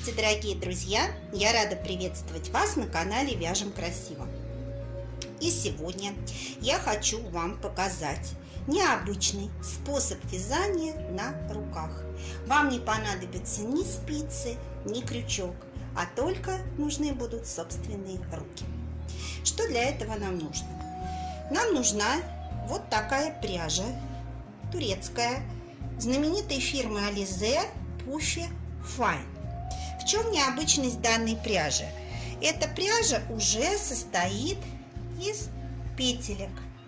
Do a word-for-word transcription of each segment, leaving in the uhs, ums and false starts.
Здравствуйте, дорогие друзья! Я рада приветствовать вас на канале Вяжем Красиво. И сегодня я хочу вам показать необычный способ вязания на руках. Вам не понадобятся ни спицы, ни крючок, а только нужны будут собственные руки. Что для этого нам нужно? Нам нужна вот такая пряжа турецкая, знаменитой фирмы Alize Puffy Fine. В чем необычность данной пряжи? Эта пряжа уже состоит из петелек,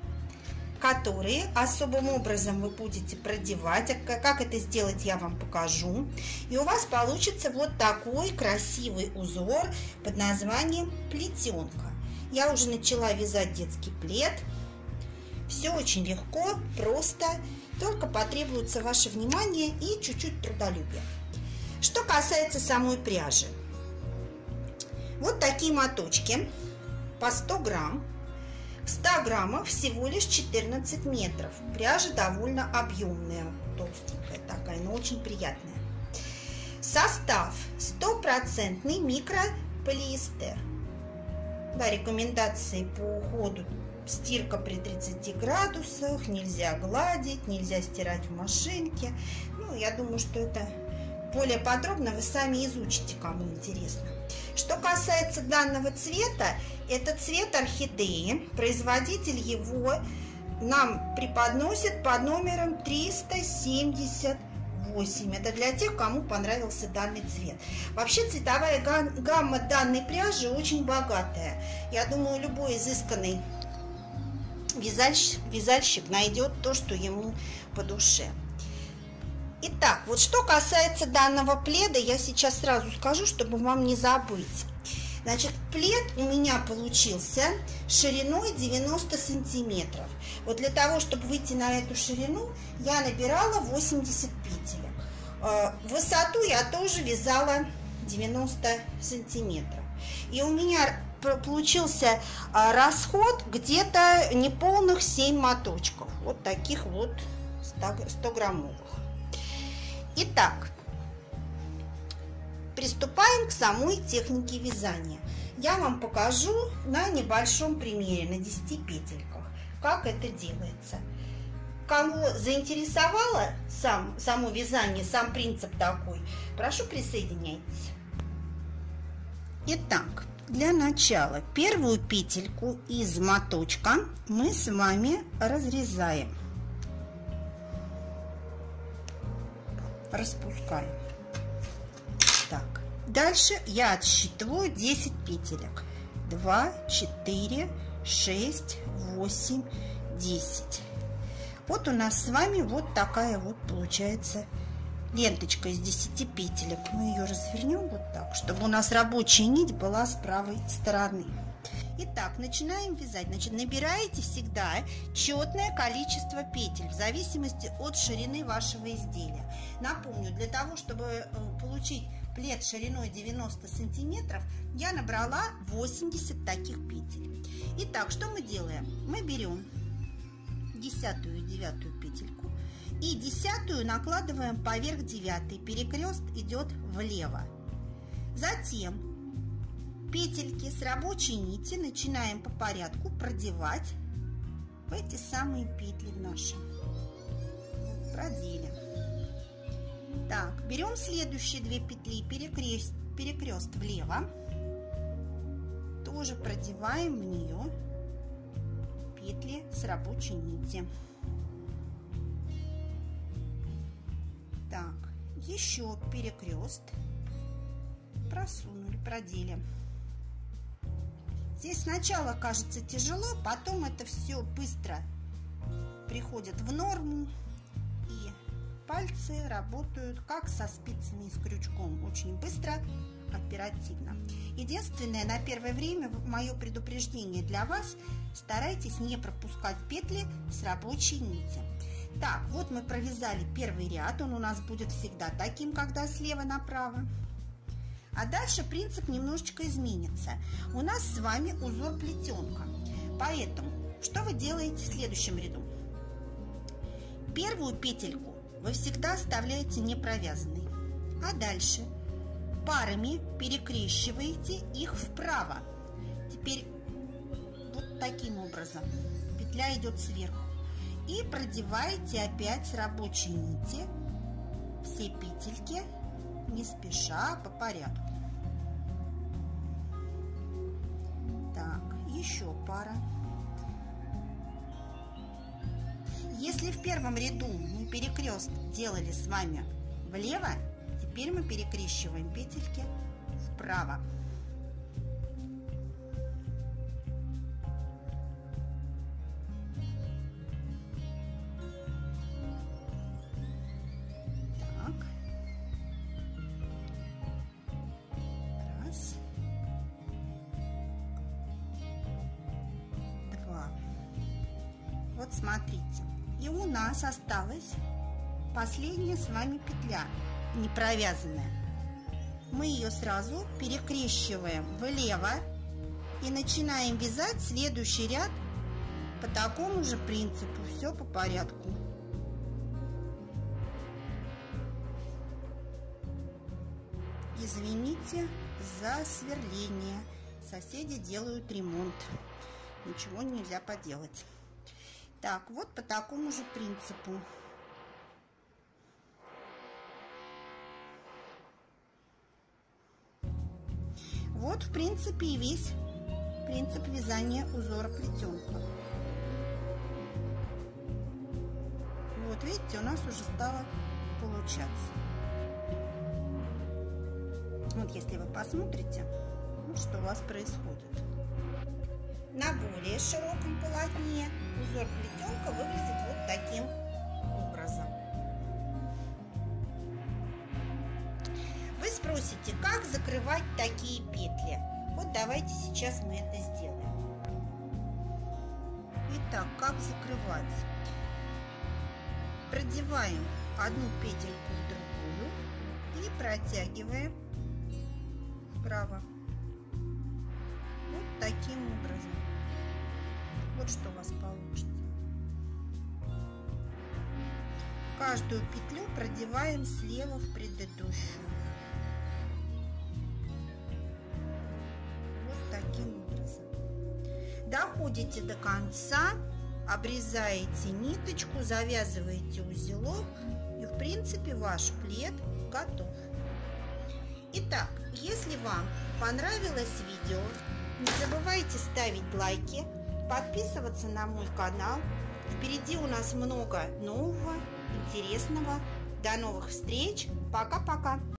которые особым образом вы будете продевать. Как это сделать, я вам покажу. И у вас получится вот такой красивый узор под названием плетенка. Я уже начала вязать детский плед. Все очень легко, просто, только потребуется ваше внимание и чуть-чуть трудолюбия. Что касается самой пряжи, вот такие моточки по сто грамм. В ста граммах всего лишь четырнадцать метров. Пряжа довольно объемная, толстенькая такая, но очень приятная. Состав стопроцентный микрополиэстер. Да, рекомендации по уходу: стирка при тридцати градусах, нельзя гладить, нельзя стирать в машинке. Ну, я думаю, что это более подробно вы сами изучите, кому интересно. Что касается данного цвета, это цвет орхидеи. Производитель его нам преподносит под номером триста семьдесят восемь. Это для тех, кому понравился данный цвет. Вообще цветовая гамма данной пряжи очень богатая. Я думаю, любой изысканный вязальщик, вязальщик найдет то, что ему по душе. Итак, вот что касается данного пледа, я сейчас сразу скажу, чтобы вам не забыть. Значит, плед у меня получился шириной девяносто сантиметров. Вот для того, чтобы выйти на эту ширину, я набирала восемьдесят петелек. Высоту я тоже вязала девяносто сантиметров. И у меня получился расход где-то неполных семь моточков. Вот таких вот сто граммовых. Итак, приступаем к самой технике вязания. Я вам покажу на небольшом примере, на десяти петельках, как это делается. Кого заинтересовало сам, само вязание, сам принцип такой, прошу, присоединяйтесь. Итак, для начала первую петельку из моточка мы с вами разрезаем. Распускаем. Так, дальше я отсчитываю десять петелек. два, четыре, шесть, восемь, десять. Вот у нас с вами вот такая вот получается ленточка из десяти петелек. Мы ее развернем вот так, чтобы у нас рабочая нить была с правой стороны. Итак, начинаем вязать. Значит, набираете всегда четное количество петель в зависимости от ширины вашего изделия. Напомню, для того, чтобы получить плед шириной девяносто сантиметров, я набрала восемьдесят таких петель. Итак, что мы делаем? Мы берем десятую и девятую петельку и десятую накладываем поверх девятой. Перекрест идет влево. Затем петельки с рабочей нити начинаем по порядку продевать в эти самые петли в нашем проделе. Так, берем следующие две петли, перекрест, перекрест влево, тоже продеваем в нее петли с рабочей нити. Так, еще перекрест просунули, проделим. Здесь сначала кажется тяжело, потом это все быстро приходит в норму, и пальцы работают как со спицами и с крючком, очень быстро, оперативно. Единственное, на первое время мое предупреждение для вас: старайтесь не пропускать петли с рабочей нити. Так, вот мы провязали первый ряд, он у нас будет всегда таким, когда слева направо. А дальше принцип немножечко изменится. У нас с вами узор плетенка. Поэтому, что вы делаете в следующем ряду? Первую петельку вы всегда оставляете не провязанной. А дальше парами перекрещиваете их вправо. Теперь вот таким образом петля идет сверху. И продеваете опять с рабочей нити все петельки, не спеша, по порядку. Так, еще пара. Если в первом ряду мы перекрест делали с вами влево, теперь мы перекрещиваем петельки вправо. Так. Раз. Два. Вот смотрите. И у нас осталась последняя с вами петля, не провязанная. Мы ее сразу перекрещиваем влево и начинаем вязать следующий ряд по такому же принципу. Все по порядку. Извините за сверление. Соседи делают ремонт. Ничего нельзя поделать. Так, вот по такому же принципу. Вот, в принципе, и весь принцип вязания узора плетенка. Вот, видите, у нас уже стало получаться. Вот, если вы посмотрите, вот что у вас происходит. На более широком полотне узор плетенка выглядит вот таким образом. Вы спросите, как закрывать такие петли? Вот давайте сейчас мы это сделаем. Итак, как закрывать? Продеваем одну петельку в другую и протягиваем вправо. Вот таким образом. Вот что у вас получится. Каждую петлю продеваем слева в предыдущую. Вот таким образом. Доходите до конца, обрезаете ниточку, завязываете узелок, и в принципе ваш плед готов. Итак, если вам понравилось видео, не забывайте ставить лайки, подписываться на мой канал. Впереди у нас много нового, интересного. До новых встреч. Пока-пока.